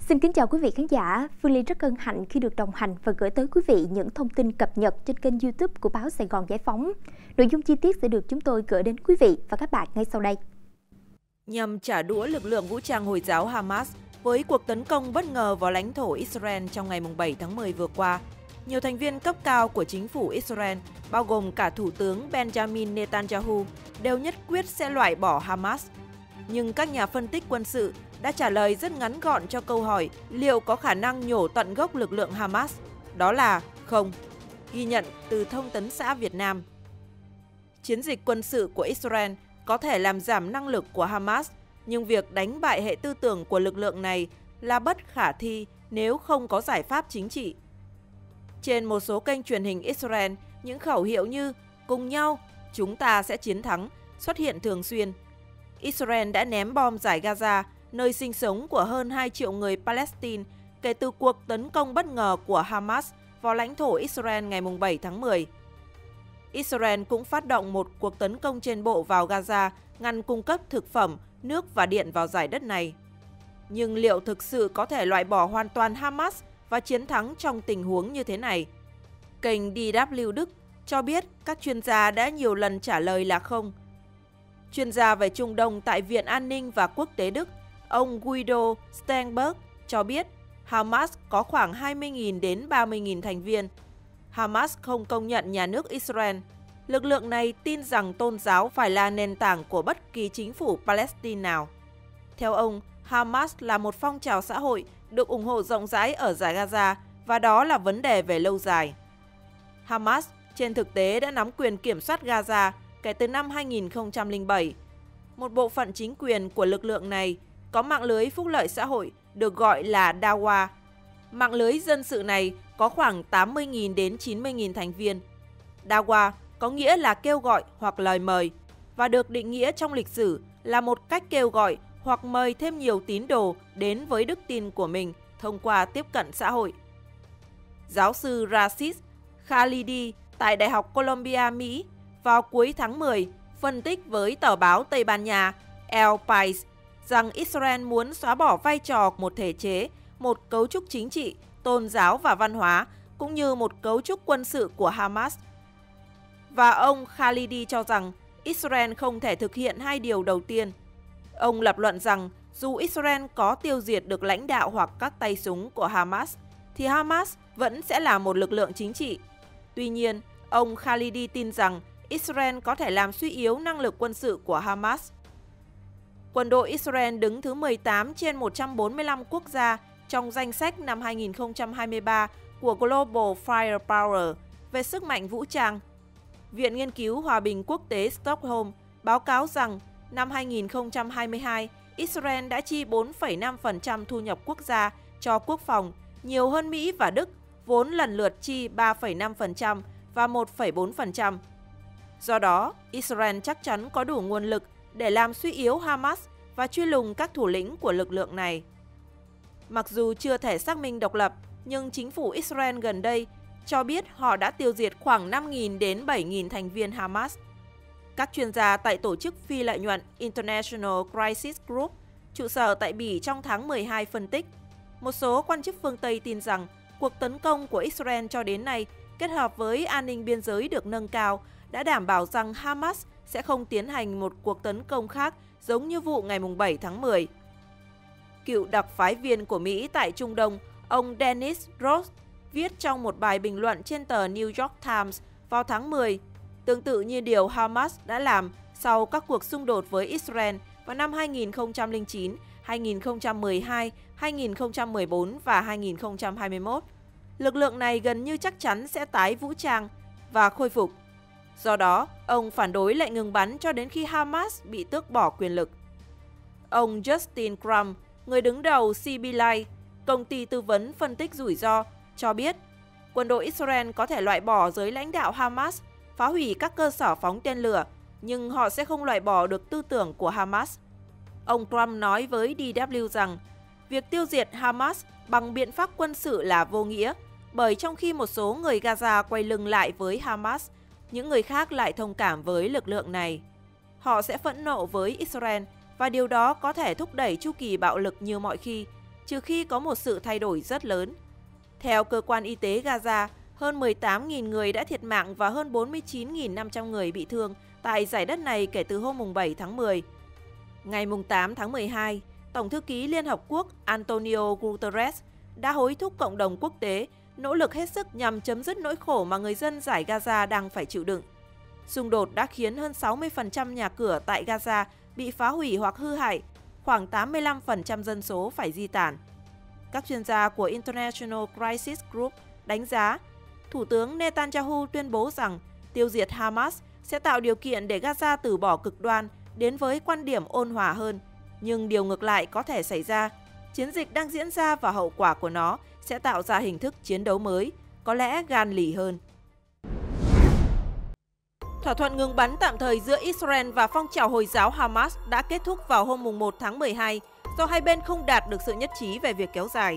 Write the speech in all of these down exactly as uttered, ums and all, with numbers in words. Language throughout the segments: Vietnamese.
Xin kính chào quý vị khán giả. Phương Ly rất hân hạnh khi được đồng hành và gửi tới quý vị những thông tin cập nhật trên kênh YouTube của báo Sài Gòn Giải phóng. Nội dung chi tiết sẽ được chúng tôi gửi đến quý vị và các bạn ngay sau đây. Nhằm trả đũa lực lượng vũ trang Hồi giáo Hamas với cuộc tấn công bất ngờ vào lãnh thổ Israel trong ngày bảy tháng mười vừa qua, nhiều thành viên cấp cao của chính phủ Israel, bao gồm cả Thủ tướng Benjamin Netanyahu, đều nhất quyết sẽ loại bỏ Hamas. Nhưng các nhà phân tích quân sự đã trả lời rất ngắn gọn cho câu hỏi liệu có khả năng nhổ tận gốc lực lượng Hamas. Đó là không. Ghi nhận từ Thông tấn xã Việt Nam. Chiến dịch quân sự của Israel có thể làm giảm năng lực của Hamas, nhưng việc đánh bại hệ tư tưởng của lực lượng này là bất khả thi nếu không có giải pháp chính trị. Trên một số kênh truyền hình Israel, những khẩu hiệu như cùng nhau, chúng ta sẽ chiến thắng xuất hiện thường xuyên. Israel đã ném bom giải Gaza, nơi sinh sống của hơn hai triệu người Palestine kể từ cuộc tấn công bất ngờ của Hamas vào lãnh thổ Israel ngày bảy tháng mười. Israel cũng phát động một cuộc tấn công trên bộ vào Gaza, ngăn cung cấp thực phẩm, nước và điện vào giải đất này. Nhưng liệu thực sự có thể loại bỏ hoàn toàn Hamas và chiến thắng trong tình huống như thế này? Kênh đê vê Đức cho biết các chuyên gia đã nhiều lần trả lời là không. Chuyên gia về Trung Đông tại Viện An ninh và Quốc tế Đức, ông Guido Steenberg cho biết Hamas có khoảng hai mươi nghìn đến ba mươi nghìn thành viên. Hamas không công nhận nhà nước Israel. Lực lượng này tin rằng tôn giáo phải là nền tảng của bất kỳ chính phủ Palestine nào. Theo ông, Hamas là một phong trào xã hội được ủng hộ rộng rãi ở giải Gaza và đó là vấn đề về lâu dài. Hamas trên thực tế đã nắm quyền kiểm soát Gaza kể từ năm hai nghìn không trăm lẻ bảy. Một bộ phận chính quyền của lực lượng này có mạng lưới phúc lợi xã hội được gọi là Dawa. Mạng lưới dân sự này có khoảng tám mươi nghìn đến chín mươi nghìn thành viên. Dawa có nghĩa là kêu gọi hoặc lời mời và được định nghĩa trong lịch sử là một cách kêu gọi hoặc mời thêm nhiều tín đồ đến với đức tin của mình thông qua tiếp cận xã hội. Giáo sư Rashid Khalidi tại Đại học Columbia, Mỹ vào cuối tháng mười phân tích với tờ báo Tây Ban Nha El País rằng Israel muốn xóa bỏ vai trò một thể chế, một cấu trúc chính trị, tôn giáo và văn hóa, cũng như một cấu trúc quân sự của Hamas. Và ông Khalidi cho rằng Israel không thể thực hiện hai điều đầu tiên. Ông lập luận rằng dù Israel có tiêu diệt được lãnh đạo hoặc các tay súng của Hamas, thì Hamas vẫn sẽ là một lực lượng chính trị. Tuy nhiên, ông Khalidi tin rằng Israel có thể làm suy yếu năng lực quân sự của Hamas. Quân đội Israel đứng thứ mười tám trên một trăm bốn mươi lăm quốc gia trong danh sách năm hai nghìn không trăm hai mươi ba của Global Firepower về sức mạnh vũ trang. Viện Nghiên cứu Hòa bình Quốc tế Stockholm báo cáo rằng năm hai nghìn không trăm hai mươi hai, Israel đã chi bốn phẩy năm phần trăm thu nhập quốc gia cho quốc phòng, nhiều hơn Mỹ và Đức, vốn lần lượt chi ba phẩy năm phần trăm và một phẩy bốn phần trăm. Do đó, Israel chắc chắn có đủ nguồn lực để làm suy yếu Hamas và truy lùng các thủ lĩnh của lực lượng này. Mặc dù chưa thể xác minh độc lập, nhưng chính phủ Israel gần đây cho biết họ đã tiêu diệt khoảng năm nghìn đến bảy nghìn thành viên Hamas. Các chuyên gia tại tổ chức phi lợi nhuận International Crisis Group, trụ sở tại Bỉ trong tháng mười hai phân tích, một số quan chức phương Tây tin rằng cuộc tấn công của Israel cho đến nay kết hợp với an ninh biên giới được nâng cao đã đảm bảo rằng Hamas sẽ không tiến hành một cuộc tấn công khác giống như vụ ngày bảy tháng mười. Cựu đặc phái viên của Mỹ tại Trung Đông, ông Dennis Ross, viết trong một bài bình luận trên tờ New York Times vào tháng mười, tương tự như điều Hamas đã làm sau các cuộc xung đột với Israel vào năm hai nghìn không trăm lẻ chín, hai nghìn không trăm mười hai, hai nghìn không trăm mười bốn và hai nghìn không trăm hai mươi mốt. Lực lượng này gần như chắc chắn sẽ tái vũ trang và khôi phục. Do đó, ông phản đối lệnh ngừng bắn cho đến khi Hamas bị tước bỏ quyền lực. Ông Justin Crum, người đứng đầu xê bê Light, công ty tư vấn phân tích rủi ro, cho biết quân đội Israel có thể loại bỏ giới lãnh đạo Hamas, phá hủy các cơ sở phóng tên lửa, nhưng họ sẽ không loại bỏ được tư tưởng của Hamas. Ông Crum nói với đê vê rằng việc tiêu diệt Hamas bằng biện pháp quân sự là vô nghĩa, bởi trong khi một số người Gaza quay lưng lại với Hamas, những người khác lại thông cảm với lực lượng này. Họ sẽ phẫn nộ với Israel và điều đó có thể thúc đẩy chu kỳ bạo lực như mọi khi, trừ khi có một sự thay đổi rất lớn. Theo cơ quan y tế Gaza, hơn mười tám nghìn người đã thiệt mạng và hơn bốn mươi chín nghìn năm trăm người bị thương tại dải đất này kể từ hôm bảy tháng mười. Ngày tám tháng mười hai, Tổng thư ký Liên Hợp Quốc Antonio Guterres đã hối thúc cộng đồng quốc tế nỗ lực hết sức nhằm chấm dứt nỗi khổ mà người dân dải Gaza đang phải chịu đựng. Xung đột đã khiến hơn sáu mươi phần trăm nhà cửa tại Gaza bị phá hủy hoặc hư hại, khoảng tám mươi lăm phần trăm dân số phải di tản. Các chuyên gia của International Crisis Group đánh giá, Thủ tướng Netanyahu tuyên bố rằng tiêu diệt Hamas sẽ tạo điều kiện để Gaza từ bỏ cực đoan đến với quan điểm ôn hòa hơn. Nhưng điều ngược lại có thể xảy ra. Chiến dịch đang diễn ra và hậu quả của nó sẽ tạo ra hình thức chiến đấu mới, có lẽ gan lì hơn. Thỏa thuận ngừng bắn tạm thời giữa Israel và phong trào Hồi giáo Hamas đã kết thúc vào hôm một tháng mười hai do hai bên không đạt được sự nhất trí về việc kéo dài.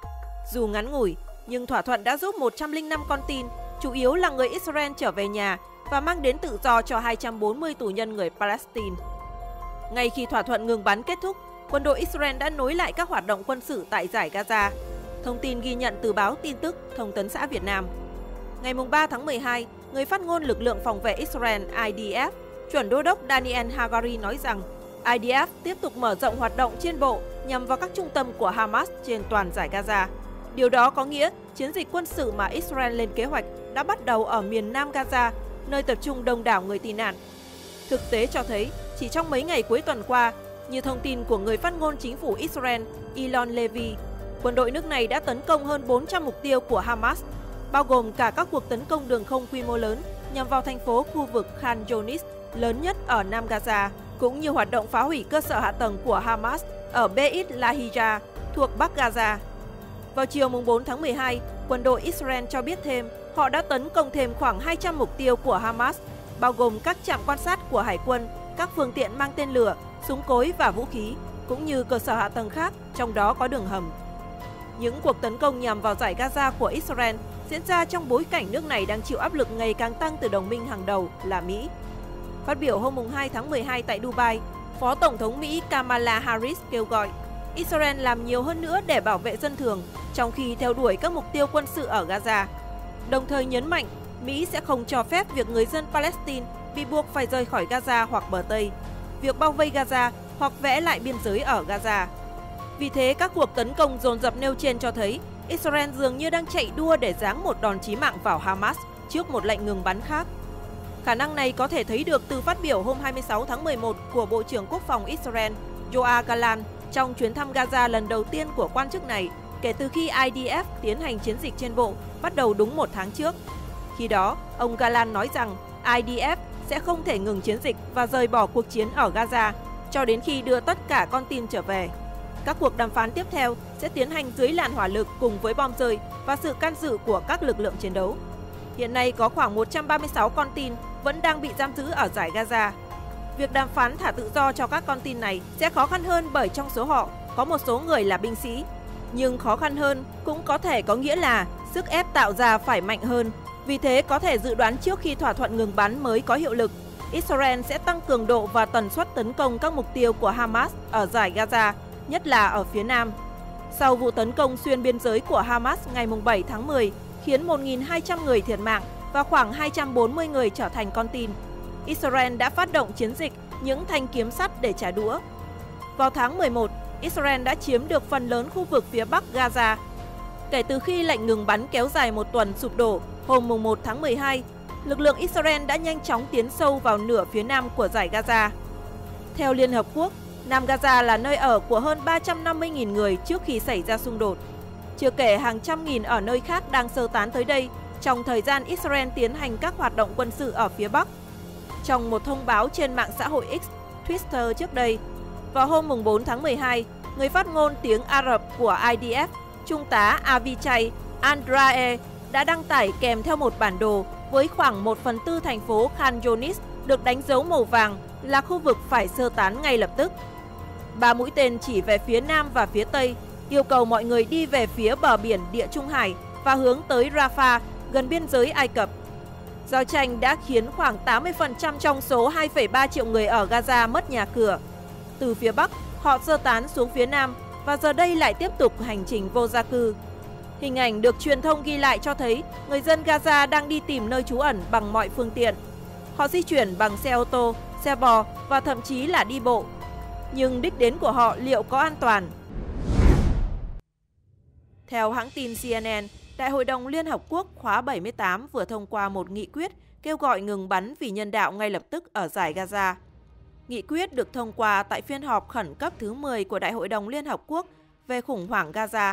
Dù ngắn ngủi, nhưng thỏa thuận đã giúp một trăm lẻ năm con tin, chủ yếu là người Israel trở về nhà và mang đến tự do cho hai trăm bốn mươi tù nhân người Palestine. Ngay khi thỏa thuận ngừng bắn kết thúc, quân đội Israel đã nối lại các hoạt động quân sự tại dải Gaza. Thông tin ghi nhận từ báo tin tức Thông tấn xã Việt Nam. Ngày ba tháng mười hai, người phát ngôn lực lượng phòng vệ Israel I D F, chuẩn đô đốc Daniel Hagari nói rằng I D F tiếp tục mở rộng hoạt động trên bộ nhằm vào các trung tâm của Hamas trên toàn dải Gaza. Điều đó có nghĩa chiến dịch quân sự mà Israel lên kế hoạch đã bắt đầu ở miền nam Gaza, nơi tập trung đông đảo người tị nạn. Thực tế cho thấy, chỉ trong mấy ngày cuối tuần qua, như thông tin của người phát ngôn chính phủ Israel Elon Levy, quân đội nước này đã tấn công hơn bốn trăm mục tiêu của Hamas, bao gồm cả các cuộc tấn công đường không quy mô lớn nhằm vào thành phố khu vực Khan Younis, lớn nhất ở Nam Gaza, cũng như hoạt động phá hủy cơ sở hạ tầng của Hamas ở Beit Lahija, thuộc Bắc Gaza. Vào chiều bốn tháng mười hai, quân đội Israel cho biết thêm họ đã tấn công thêm khoảng hai trăm mục tiêu của Hamas, bao gồm các trạm quan sát của Hải quân, các phương tiện mang tên lửa, súng cối và vũ khí, cũng như cơ sở hạ tầng khác, trong đó có đường hầm. Những cuộc tấn công nhằm vào dải Gaza của Israel diễn ra trong bối cảnh nước này đang chịu áp lực ngày càng tăng từ đồng minh hàng đầu là Mỹ. Phát biểu hôm hai tháng mười hai tại Dubai, Phó Tổng thống Mỹ Kamala Harris kêu gọi Israel làm nhiều hơn nữa để bảo vệ dân thường, trong khi theo đuổi các mục tiêu quân sự ở Gaza. Đồng thời nhấn mạnh, Mỹ sẽ không cho phép việc người dân Palestine bị buộc phải rời khỏi Gaza hoặc bờ Tây, việc bao vây Gaza hoặc vẽ lại biên giới ở Gaza. Vì thế, các cuộc tấn công dồn dập nêu trên cho thấy Israel dường như đang chạy đua để giáng một đòn chí mạng vào Hamas trước một lệnh ngừng bắn khác. Khả năng này có thể thấy được từ phát biểu hôm hai mươi sáu tháng mười một của Bộ trưởng Quốc phòng Israel Yoav Gallant trong chuyến thăm Gaza lần đầu tiên của quan chức này kể từ khi I D F tiến hành chiến dịch trên bộ bắt đầu đúng một tháng trước. Khi đó, ông Gallant nói rằng I D F sẽ không thể ngừng chiến dịch và rời bỏ cuộc chiến ở Gaza cho đến khi đưa tất cả con tin trở về. Các cuộc đàm phán tiếp theo sẽ tiến hành dưới làn hỏa lực cùng với bom rơi và sự can dự của các lực lượng chiến đấu. Hiện nay có khoảng một trăm ba mươi sáu con tin vẫn đang bị giam giữ ở dải Gaza. Việc đàm phán thả tự do cho các con tin này sẽ khó khăn hơn bởi trong số họ có một số người là binh sĩ. Nhưng khó khăn hơn cũng có thể có nghĩa là sức ép tạo ra phải mạnh hơn. Vì thế có thể dự đoán trước khi thỏa thuận ngừng bắn mới có hiệu lực, Israel sẽ tăng cường độ và tần suất tấn công các mục tiêu của Hamas ở dải Gaza, nhất là ở phía Nam. Sau vụ tấn công xuyên biên giới của Hamas ngày bảy tháng mười, khiến một nghìn hai trăm người thiệt mạng và khoảng hai trăm bốn mươi người trở thành con tin, Israel đã phát động chiến dịch những thanh kiếm sắt để trả đũa. Vào tháng mười một, Israel đã chiếm được phần lớn khu vực phía Bắc Gaza. Kể từ khi lệnh ngừng bắn kéo dài một tuần sụp đổ hôm một tháng mười hai, lực lượng Israel đã nhanh chóng tiến sâu vào nửa phía nam của dải Gaza. Theo Liên Hợp Quốc, Nam Gaza là nơi ở của hơn ba trăm năm mươi nghìn người trước khi xảy ra xung đột. Chưa kể hàng trăm nghìn ở nơi khác đang sơ tán tới đây trong thời gian Israel tiến hành các hoạt động quân sự ở phía Bắc. Trong một thông báo trên mạng xã hội X, Twitter trước đây, vào hôm bốn tháng mười hai, người phát ngôn tiếng Ả Rập của I D F, Trung tá Avichai Andrae, đã đăng tải kèm theo một bản đồ với khoảng một phần tư thành phố Khan Younis được đánh dấu màu vàng là khu vực phải sơ tán ngay lập tức. Ba mũi tên chỉ về phía Nam và phía Tây, yêu cầu mọi người đi về phía bờ biển Địa Trung Hải và hướng tới Rafah, gần biên giới Ai Cập. Giao tranh đã khiến khoảng tám mươi phần trăm trong số hai phẩy ba triệu người ở Gaza mất nhà cửa. Từ phía Bắc, họ sơ tán xuống phía Nam và giờ đây lại tiếp tục hành trình vô gia cư. Hình ảnh được truyền thông ghi lại cho thấy người dân Gaza đang đi tìm nơi trú ẩn bằng mọi phương tiện. Họ di chuyển bằng xe ô tô, xe bò và thậm chí là đi bộ. Nhưng đích đến của họ liệu có an toàn? Theo hãng tin C N N, Đại hội đồng Liên Hợp Quốc khóa bảy mươi tám vừa thông qua một nghị quyết kêu gọi ngừng bắn vì nhân đạo ngay lập tức ở dải Gaza. Nghị quyết được thông qua tại phiên họp khẩn cấp thứ mười của Đại hội đồng Liên Hợp Quốc về khủng hoảng Gaza.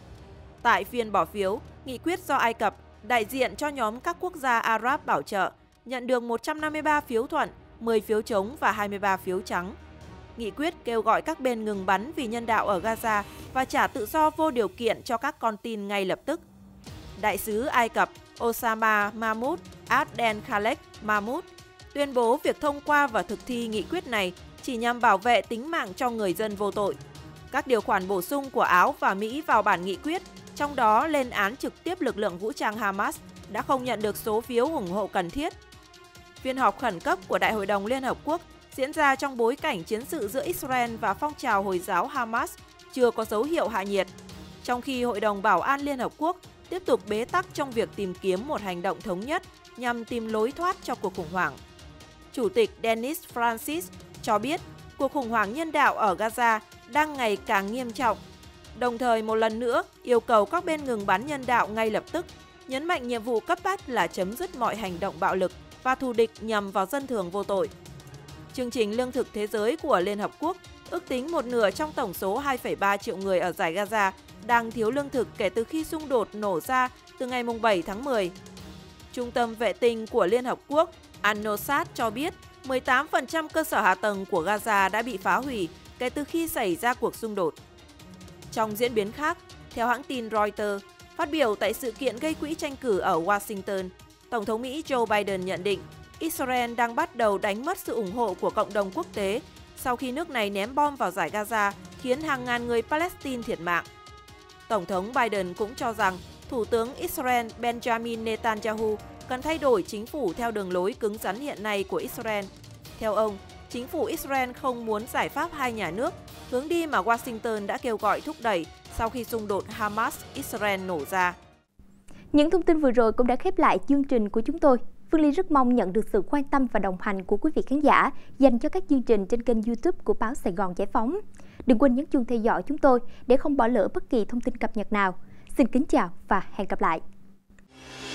Tại phiên bỏ phiếu, nghị quyết do Ai Cập, đại diện cho nhóm các quốc gia Ả Rập bảo trợ, nhận được một trăm năm mươi ba phiếu thuận, mười phiếu chống và hai mươi ba phiếu trắng. Nghị quyết kêu gọi các bên ngừng bắn vì nhân đạo ở Gaza và trả tự do vô điều kiện cho các con tin ngay lập tức. Đại sứ Ai Cập Osama Mahmoud Abdel Khalek Mahmoud tuyên bố việc thông qua và thực thi nghị quyết này chỉ nhằm bảo vệ tính mạng cho người dân vô tội. Các điều khoản bổ sung của Áo và Mỹ vào bản nghị quyết, trong đó lên án trực tiếp lực lượng vũ trang Hamas, đã không nhận được số phiếu ủng hộ cần thiết. Phiên họp khẩn cấp của Đại hội đồng Liên Hợp Quốc diễn ra trong bối cảnh chiến sự giữa Israel và phong trào Hồi giáo Hamas chưa có dấu hiệu hạ nhiệt, trong khi Hội đồng Bảo an Liên Hợp Quốc tiếp tục bế tắc trong việc tìm kiếm một hành động thống nhất nhằm tìm lối thoát cho cuộc khủng hoảng. Chủ tịch Denis Francis cho biết cuộc khủng hoảng nhân đạo ở Gaza đang ngày càng nghiêm trọng, đồng thời một lần nữa yêu cầu các bên ngừng bắn nhân đạo ngay lập tức, nhấn mạnh nhiệm vụ cấp bách là chấm dứt mọi hành động bạo lực và thù địch nhằm vào dân thường vô tội. Chương trình Lương thực Thế giới của Liên Hợp Quốc ước tính một nửa trong tổng số hai phẩy ba triệu người ở dải Gaza đang thiếu lương thực kể từ khi xung đột nổ ra từ ngày bảy tháng mười. Trung tâm vệ tinh của Liên Hợp Quốc An-Nosat cho biết mười tám phần trăm cơ sở hạ tầng của Gaza đã bị phá hủy kể từ khi xảy ra cuộc xung đột. Trong diễn biến khác, theo hãng tin Reuters, phát biểu tại sự kiện gây quỹ tranh cử ở Washington, Tổng thống Mỹ Joe Biden nhận định Israel đang bắt đầu đánh mất sự ủng hộ của cộng đồng quốc tế sau khi nước này ném bom vào dải Gaza khiến hàng ngàn người Palestine thiệt mạng. Tổng thống Biden cũng cho rằng Thủ tướng Israel Benjamin Netanyahu cần thay đổi chính phủ theo đường lối cứng rắn hiện nay của Israel. Theo ông, chính phủ Israel không muốn giải pháp hai nhà nước, hướng đi mà Washington đã kêu gọi thúc đẩy sau khi xung đột Hamas-Israel nổ ra. Những thông tin vừa rồi cũng đã khép lại chương trình của chúng tôi. Phương Ly rất mong nhận được sự quan tâm và đồng hành của quý vị khán giả dành cho các chương trình trên kênh YouTube của báo Sài Gòn Giải Phóng. Đừng quên nhấn chuông theo dõi chúng tôi để không bỏ lỡ bất kỳ thông tin cập nhật nào. Xin kính chào và hẹn gặp lại!